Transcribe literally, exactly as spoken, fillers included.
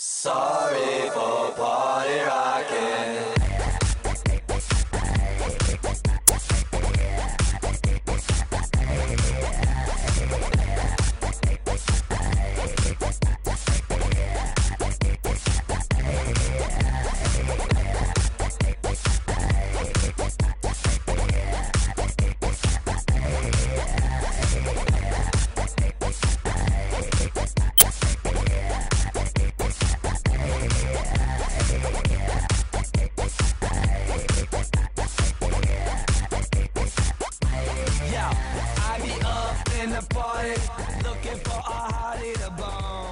Sorry for party rocking. I be up in the party, looking for a hottie to bone.